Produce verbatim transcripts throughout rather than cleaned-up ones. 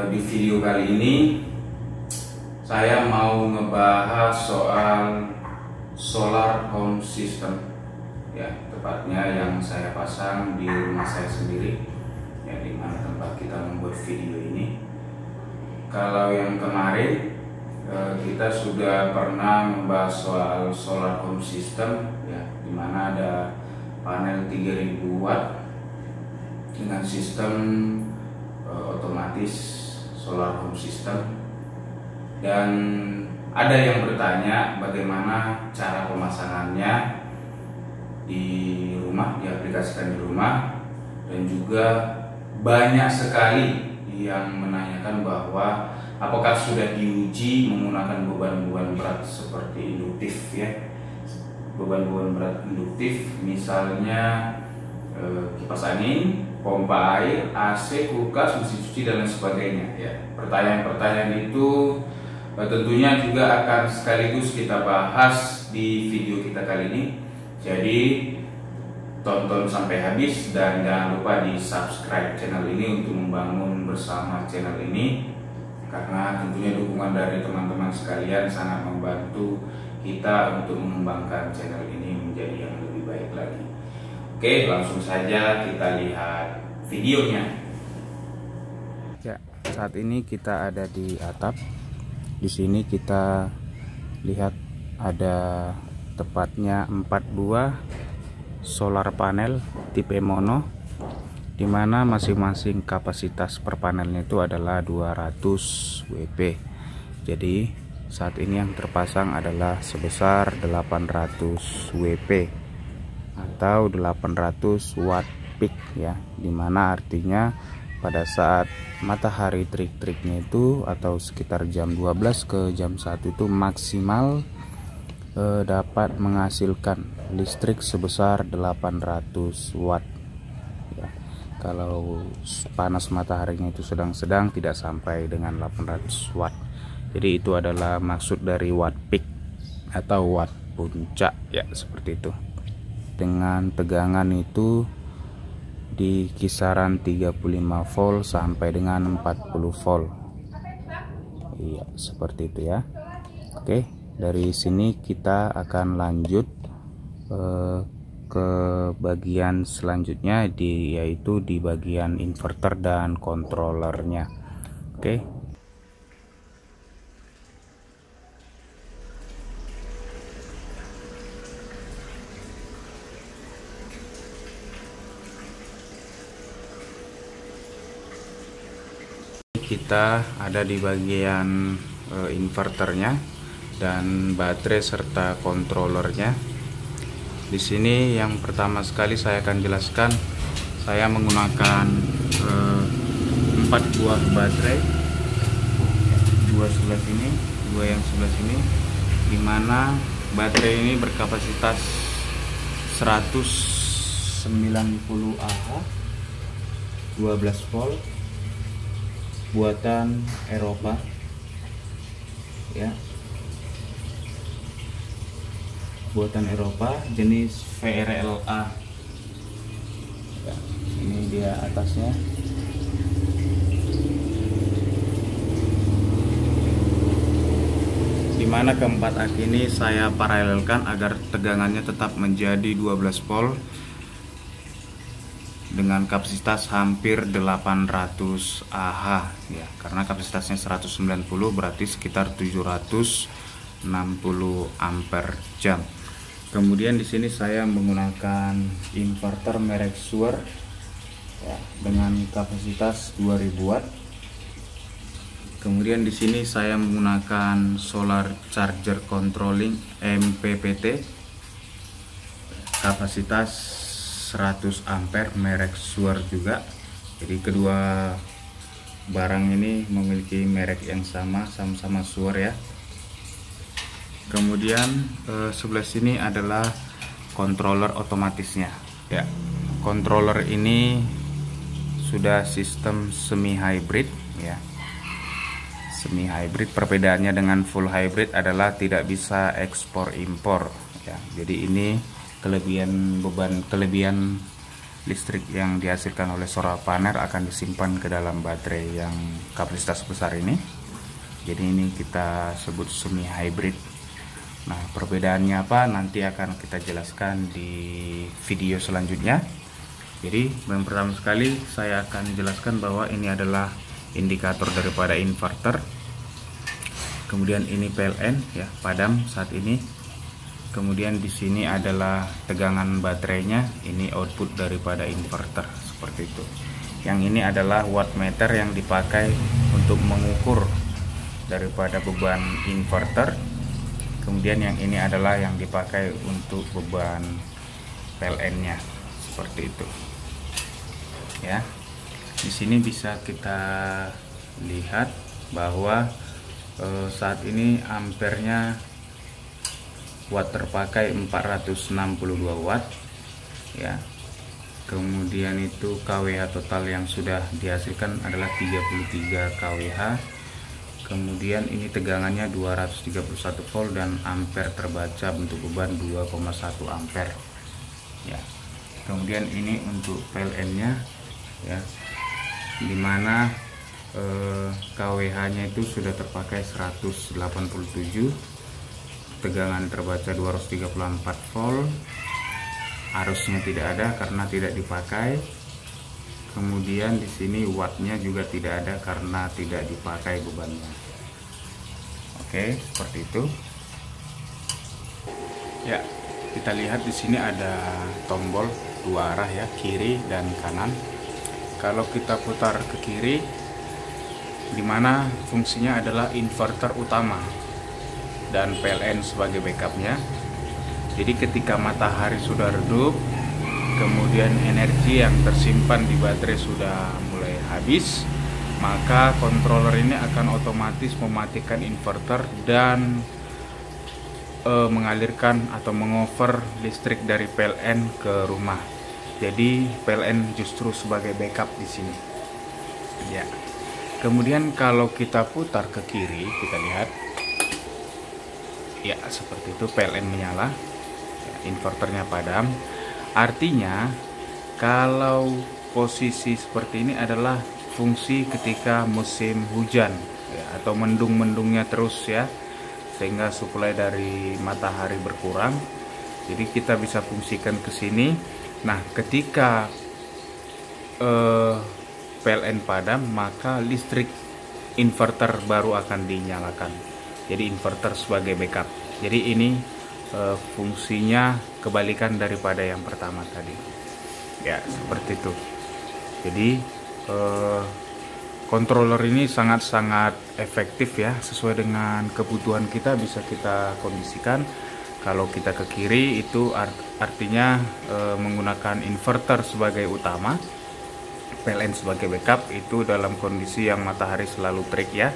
di video kali ini saya mau ngebahas soal solar home system, ya tepatnya yang saya pasang di rumah saya sendiri, ya di mana tempat kita membuat video ini. Kalau yang kemarin kita sudah pernah membahas soal solar home system, ya di mana ada panel tiga ribu watt dengan sistem uh, otomatis solar home system. Dan ada yang bertanya bagaimana cara pemasangannya di rumah, diaplikasikan di rumah, dan juga banyak sekali yang menanyakan bahwa apakah sudah diuji menggunakan beban-beban berat seperti induktif, ya, beban-beban berat induktif, misalnya eh, kipas angin, pompa air, A C, kulkas, mesin cuci dan lain sebagainya. Ya, pertanyaan-pertanyaan itu eh, tentunya juga akan sekaligus kita bahas di video kita kali ini. Jadi tonton sampai habis dan jangan lupa di subscribe channel ini untuk membangun bersama channel ini, karena tentunya dukungan dari teman-teman sekalian sangat membantu kita untuk mengembangkan channel ini menjadi yang lebih baik lagi. Oke, langsung saja kita lihat videonya. Ya, saat ini kita ada di atap. Di sini kita lihat ada tepatnya empat buah solar panel tipe mono, di mana masing-masing kapasitas per panelnya itu adalah dua ratus watt. Jadi saat ini yang terpasang adalah sebesar delapan ratus watt atau delapan ratus watt peak, ya, dimana artinya pada saat matahari terik-teriknya itu atau sekitar jam dua belas ke jam satu itu maksimal eh, dapat menghasilkan listrik sebesar delapan ratus watt, ya. Kalau panas mataharinya itu sedang-sedang tidak sampai dengan delapan ratus watt. Jadi itu adalah maksud dari watt peak atau watt puncak, ya, seperti itu. Dengan tegangan itu di kisaran tiga puluh lima volt sampai dengan empat puluh volt. Iya, seperti itu ya. Oke, dari sini kita akan lanjut eh, ke bagian selanjutnya, di yaitu di bagian inverter dan controllernya. Oke. Kita ada di bagian e, inverternya dan baterai serta controllernya. Di sini yang pertama sekali saya akan jelaskan, saya menggunakan e, empat buah baterai, dua sebelah sini, dua yang sebelah sini, dimana baterai ini berkapasitas seratus sembilan puluh Ah, dua belas volt, buatan Eropa, ya, buatan Eropa jenis V R L A, ya, ini dia atasnya. Dimana keempat aki ini saya paralelkan agar tegangannya tetap menjadi dua belas volt dengan kapasitas hampir delapan ratus Ah, ya, karena kapasitasnya seratus sembilan puluh berarti sekitar tujuh ratus enam puluh ampere jam. Kemudian di sini saya menggunakan inverter merek Shure, ya, dengan kapasitas dua ribu watt. Kemudian di sini saya menggunakan solar charger controlling M P P T, kapasitas seratus ampere merek Shure juga. Jadi kedua barang ini memiliki merek yang sama, sama-sama Shure, ya. Kemudian eh, sebelah sini adalah controller otomatisnya, ya. Controller ini sudah sistem semi hybrid, ya. Semi hybrid perbedaannya dengan full hybrid adalah tidak bisa ekspor impor, ya. Jadi ini kelebihan beban kelebihan listrik yang dihasilkan oleh solar panel akan disimpan ke dalam baterai yang kapasitas besar ini. Jadi ini kita sebut semi hybrid. Nah, perbedaannya apa nanti akan kita jelaskan di video selanjutnya. Jadi yang pertama sekali saya akan jelaskan bahwa ini adalah indikator daripada inverter. Kemudian ini P L N ya, padam saat ini. Kemudian di sini adalah tegangan baterainya, ini output daripada inverter seperti itu. Yang ini adalah wattmeter yang dipakai untuk mengukur daripada beban inverter. Kemudian yang ini adalah yang dipakai untuk beban P L N-nya seperti itu. Ya. Di sini bisa kita lihat bahwa eh, saat ini ampernya watt terpakai empat ratus enam puluh dua watt ya. Kemudian itu K W H total yang sudah dihasilkan adalah tiga puluh tiga K W H. Kemudian ini tegangannya dua ratus tiga puluh satu volt dan ampere terbaca bentuk beban dua koma satu ampere ya. Kemudian ini untuk P L N-nya ya, dimana eh, K W H-nya itu sudah terpakai seratus delapan puluh tujuh, tegangan terbaca dua ratus tiga puluh empat volt, arusnya tidak ada karena tidak dipakai. Kemudian di sini wattnya juga tidak ada karena tidak dipakai bebannya. Oke, seperti itu. Ya, kita lihat di sini ada tombol dua arah ya, kiri dan kanan. Kalau kita putar ke kiri, dimana fungsinya adalah inverter utama dan P L N sebagai backupnya. Jadi ketika matahari sudah redup, kemudian energi yang tersimpan di baterai sudah mulai habis, maka controller ini akan otomatis mematikan inverter dan e, mengalirkan atau mengover listrik dari P L N ke rumah. Jadi P L N justru sebagai backup di sini. Ya. Kemudian kalau kita putar ke kiri, kita lihat, ya seperti itu, P L N menyala, inverternya padam. Artinya kalau posisi seperti ini adalah fungsi ketika musim hujan ya, atau mendung-mendungnya terus ya, sehingga suplai dari matahari berkurang. Jadi kita bisa fungsikan ke sini. Nah, ketika eh, P L N padam, maka listrik inverter baru akan dinyalakan. Jadi inverter sebagai backup. Jadi ini e, fungsinya kebalikan daripada yang pertama tadi. Ya, seperti itu. Jadi e, controller ini sangat-sangat efektif ya, sesuai dengan kebutuhan kita bisa kita kondisikan. Kalau kita ke kiri itu art, artinya e, menggunakan inverter sebagai utama, P L N sebagai backup itu dalam kondisi yang matahari selalu terik ya.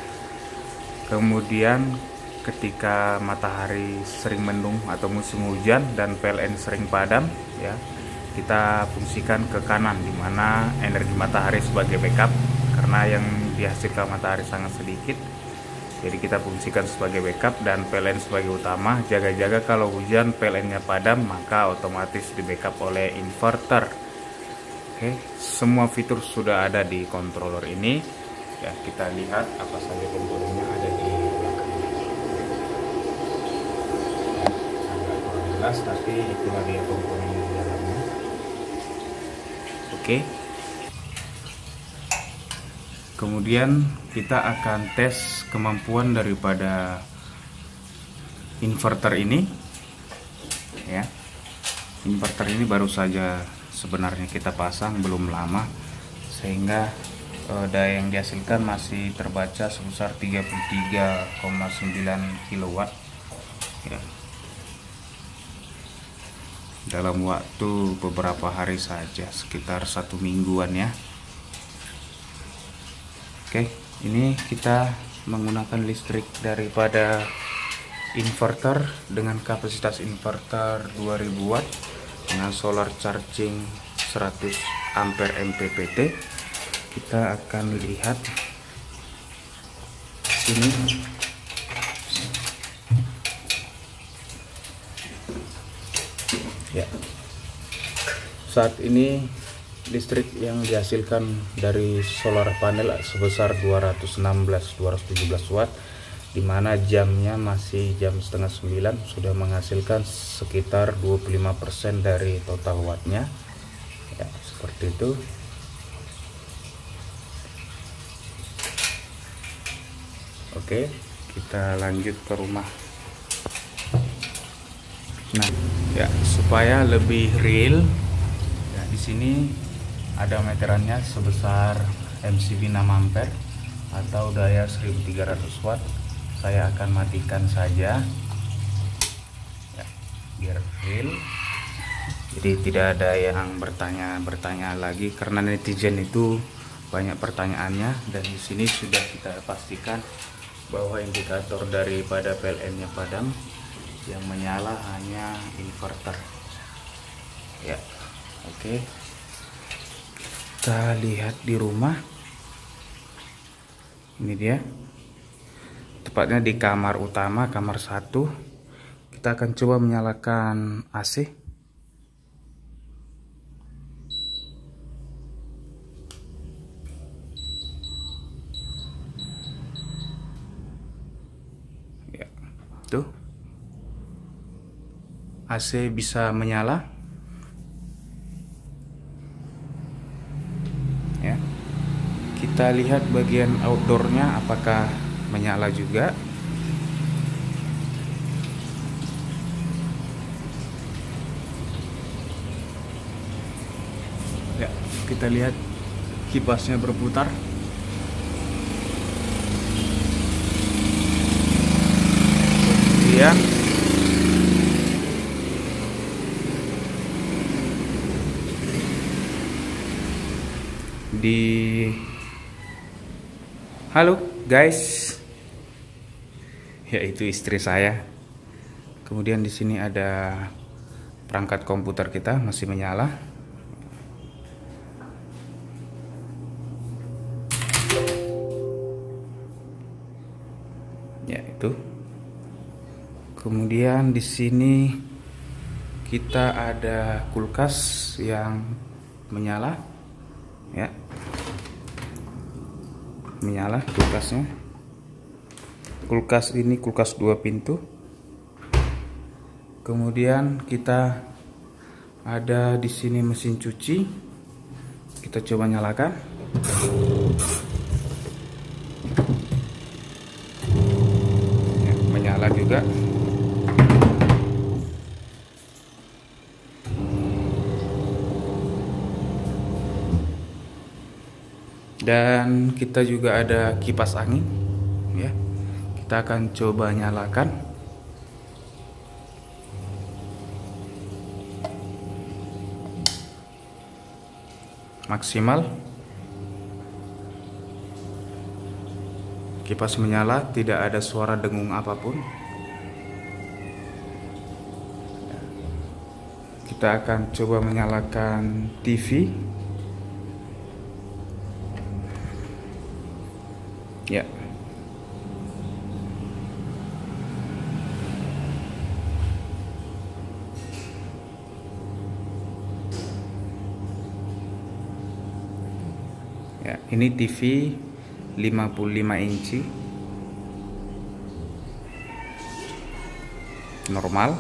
Kemudian ketika matahari sering mendung atau musim hujan dan P L N sering padam ya, kita fungsikan ke kanan, dimana energi matahari sebagai backup karena yang dihasilkan matahari sangat sedikit. Jadi kita fungsikan sebagai backup dan P L N sebagai utama. Jaga-jaga kalau hujan P L N-nya padam, maka otomatis di backup oleh inverter. Oke, semua fitur sudah ada di controller ini. Ya, kita lihat apa saja komponennya ada di belakang. Ya, agak kurang jelas, tapi itulah dia komponen di dalamnya. Oke. Kemudian kita akan tes kemampuan daripada inverter ini. Ya, inverter ini baru saja sebenarnya kita pasang, belum lama, sehingga eh, daya yang dihasilkan masih terbaca sebesar tiga puluh tiga koma sembilan kilowatt ya, dalam waktu beberapa hari saja, sekitar satu mingguan ya. Oke, ini kita menggunakan listrik daripada inverter dengan kapasitas inverter dua ribu watt dengan solar charging seratus ampere M P P T. Kita akan lihat sini. Ya, saat ini listrik yang dihasilkan dari solar panel sebesar dua ratus enam belas dua ratus tujuh belas watt, dimana jamnya masih jam setengah sembilan, sudah menghasilkan sekitar dua puluh lima persen dari total wattnya ya, seperti itu. Oke, kita lanjut ke rumah. Nah ya, supaya lebih real ya, di sini ada meterannya sebesar M C B enam ampere atau daya seribu tiga ratus watt. Saya akan matikan saja ya, biar real. Jadi tidak ada yang bertanya-bertanya lagi, karena netizen itu banyak pertanyaannya, dan di sini sudah kita pastikan bahwa indikator daripada P L N-nya padam, yang menyala hanya inverter. Ya, oke. Kita lihat di rumah. Ini dia. Tepatnya di kamar utama, kamar satu. Kita akan coba menyalakan A C. Ya, tuh. A C bisa menyala. Ya. Kita lihat bagian outdoornya apakah menyala juga. Ya, kita lihat kipasnya berputar. Kemudian di halo guys, yaitu istri saya. Kemudian di sini ada perangkat komputer kita masih menyala. Ya, itu. Kemudian di sini kita ada kulkas yang menyala. Ya, menyala kulkasnya. Kulkas ini kulkas dua pintu. Kemudian kita ada di sini mesin cuci. Kita coba nyalakan. Ya, menyala juga. Dan kita juga ada kipas angin ya. Kita akan coba nyalakan. Maksimal. Kipas menyala, tidak ada suara dengung apapun. Kita akan coba menyalakan T V. Ya. Ya, ini T V lima puluh lima inci. Normal.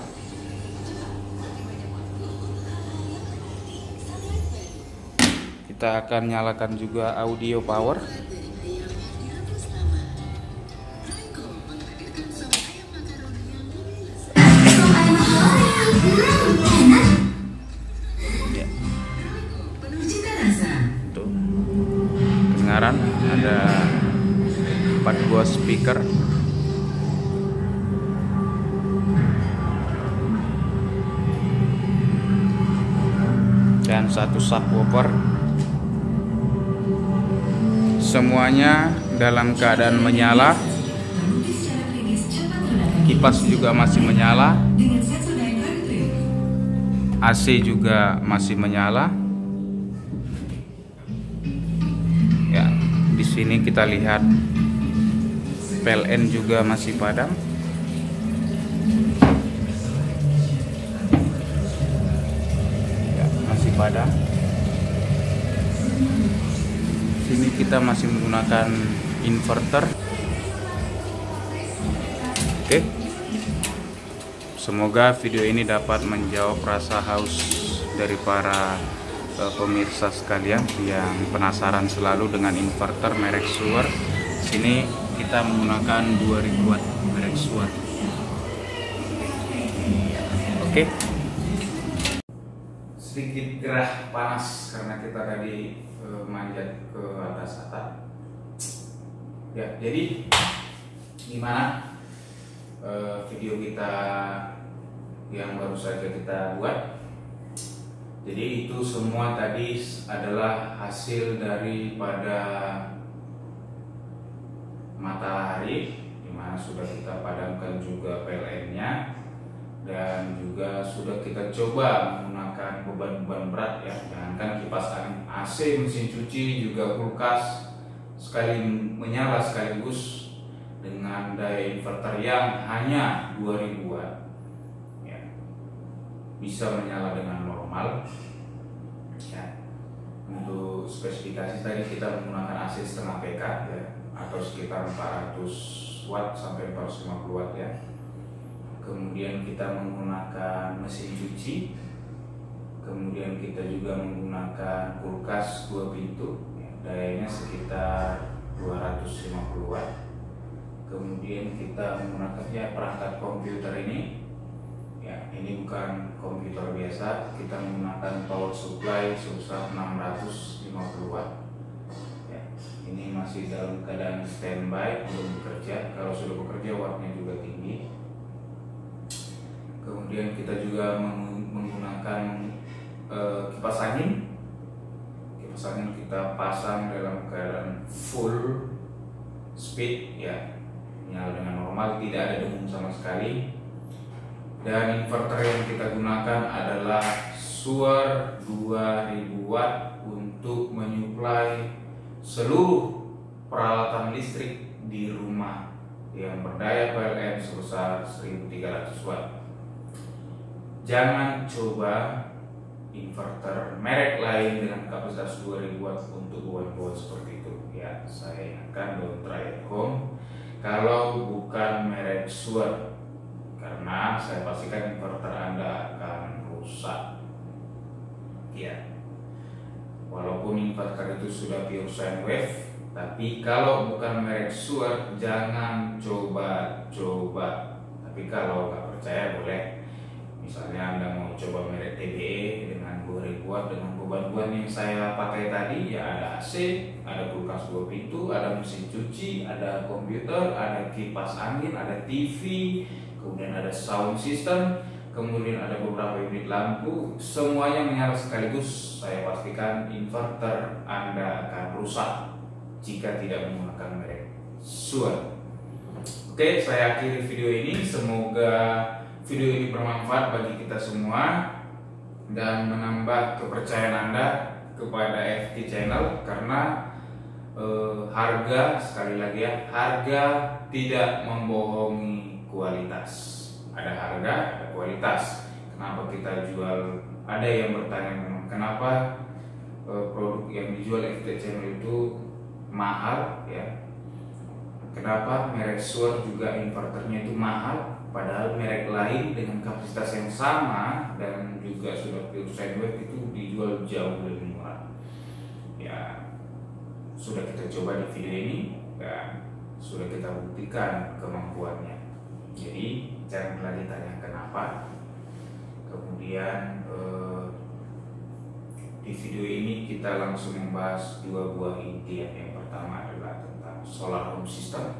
Kita akan nyalakan juga audio power. Ya. Tuh. Kedengaran ada empat buah speaker. Dan satu subwoofer. Semuanya dalam keadaan menyala. Kipas juga masih menyala. A C juga masih menyala. Ya, di sini kita lihat P L N juga masih padam. Ya, masih padam. Sini kita masih menggunakan inverter. Oke. Semoga video ini dapat menjawab rasa haus dari para uh, pemirsa sekalian yang penasaran selalu dengan inverter merek Shure. Sini kita menggunakan dua ribu watt merek Shure. Oke. Sedikit gerah panas karena kita tadi uh, manjat ke atas atap. Ya, jadi gimana uh, video kita yang baru saja kita buat? Jadi itu semua tadi adalah hasil daripada matahari, dimana sudah kita padamkan juga P L N-nya, dan juga sudah kita coba menggunakan beban-beban berat ya, jangankan kipas angin, A C, mesin cuci, juga kulkas sekali menyala sekaligus dengan daya inverter yang hanya dua ribu watt ya, bisa menyala dengan normal ya. Untuk spesifikasi tadi kita menggunakan A C setengah P K ya, atau sekitar empat ratus watt sampai empat ratus lima puluh watt ya. Kemudian kita menggunakan mesin cuci, kemudian kita juga menggunakan kulkas dua pintu ya, dayanya sekitar dua ratus lima puluh watt. Kemudian kita menggunakan ya perangkat komputer ini ya, ini bukan komputer biasa, kita menggunakan power supply sebesar enam ratus lima puluh watt. Ini masih dalam keadaan standby, belum bekerja. Kalau sudah bekerja wattnya juga tinggi. Kemudian kita juga menggunakan uh, kipas angin. Kipas angin kita pasang dalam keadaan full speed ya, nyala dengan normal, tidak ada dengung sama sekali. Dan inverter yang kita gunakan adalah Shure dua ribu watt untuk menyuplai seluruh peralatan listrik di rumah yang berdaya P L N sebesar seribu tiga ratus watt. Jangan coba inverter merek lain dengan kapasitas dua ribu watt untuk beban-beban seperti itu ya. Saya ingatkan, don't try at home kalau bukan merek Shure, karena saya pastikan inverter Anda akan rusak ya. Walaupun inverter itu sudah pure sine wave, tapi kalau bukan merek Shure jangan coba-coba. Tapi kalau nggak percaya boleh, misalnya Anda mau coba merek T B E dengan dua ribu watt dengan beban-beban yang saya pakai tadi ya, ada A C, ada kulkas dua pintu, ada mesin cuci, ada komputer, ada kipas angin, ada T V, kemudian ada sound system, kemudian ada beberapa unit lampu, semuanya menyala sekaligus. Saya pastikan inverter Anda akan rusak jika tidak menggunakan merek Shure. Oke, saya akhiri video ini. Semoga video ini bermanfaat bagi kita semua dan menambah kepercayaan Anda kepada F T Channel, karena eh, harga, sekali lagi ya, harga tidak membohongi kualitas. Ada harga, ada kualitas. Kenapa kita jual? Ada yang bertanya kenapa uh, produk yang dijual F T Channel itu mahal ya? Kenapa merek Shure juga inverternya itu mahal, padahal merek lain dengan kapasitas yang sama dan juga sudah pure sine wave itu dijual jauh lebih murah? Ya, sudah kita coba di video ini dan sudah kita buktikan kemampuannya. Jadi jangan lagi tanya kenapa. Kemudian eh, di video ini kita langsung membahas dua buah inti. Yang pertama adalah tentang solar home system,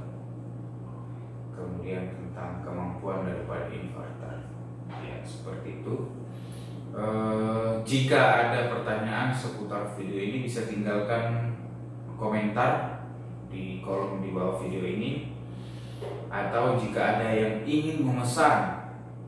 kemudian tentang kemampuan daripada inverter. Ya, seperti itu. Eh, jika ada pertanyaan seputar video ini bisa tinggalkan komentar di kolom di bawah video ini. Atau jika ada yang ingin memesan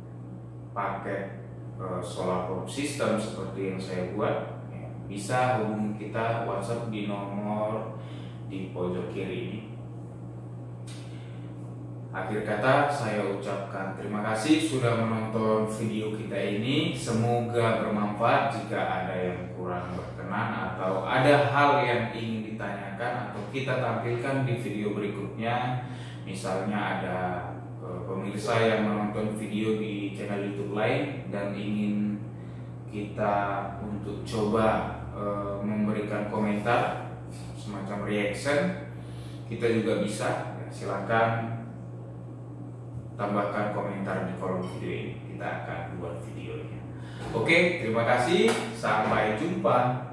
paket uh, solar home system seperti yang saya buat ya, bisa hubungi kita WhatsApp di nomor di pojok kiri ini. akhir kata saya ucapkan terima kasih sudah menonton video kita ini. Semoga bermanfaat. Jika ada yang kurang berkenan atau ada hal yang ingin ditanyakan atau kita tampilkan di video berikutnya, misalnya ada pemirsa yang menonton video di channel YouTube lain dan ingin kita untuk coba e, memberikan komentar semacam reaction, kita juga bisa. Silakan tambahkan komentar di kolom video ini, kita akan buat videonya. Oke, terima kasih, sampai jumpa.